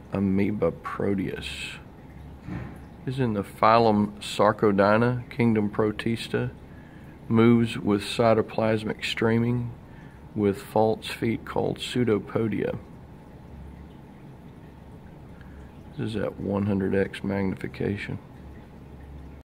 Amoeba proteus. Is in the phylum Sarcodina, kingdom Protista. Moves with cytoplasmic streaming, with false feet called pseudopodia. This is at 100x magnification.